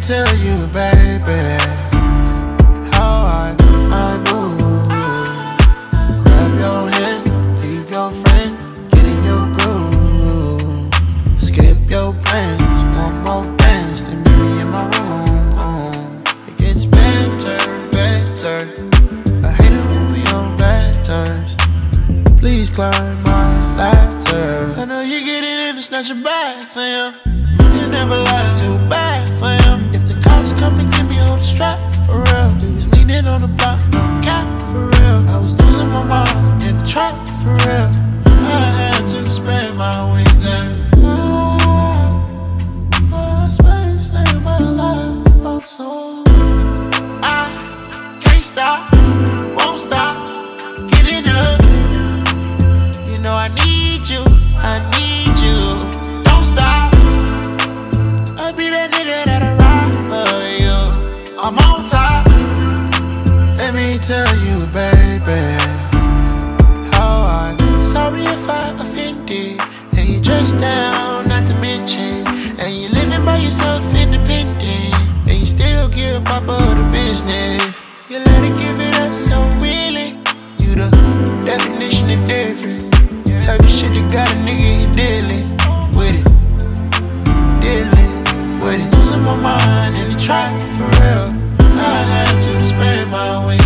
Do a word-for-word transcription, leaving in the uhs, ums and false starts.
tell you, baby, how I, I move. Grab your hand, leave your friend, get in your groove. Skip your plans, one more dance, then meet me in my room. It gets better, better. I hate it when we on bad terms. Please climb my ladder. I know you're getting in, it's not your bag, fam. You never lies too bad for him. If the cops come and give me hold the strap, for real. We was leaning on the block, no cap, for real. I was losing my mind in the trap, for real. I had to spread my wings and oh, space in my life. I'm so I can't stop, won't stop, getting up. You know I need you, I need you. Don't stop. I be that nigga that'll ride for you. I'm on top. Let me tell you, baby, how I. Sorry if I offended, and you dressed down, not to mention, and you living by yourself, independent, and you still give papa the business. You let it give it up so willing. You the definition of different. Type of shit that got a nigga dealing with it, dealing with it. Losing my mind in the trap, for real. I had to spread my wings.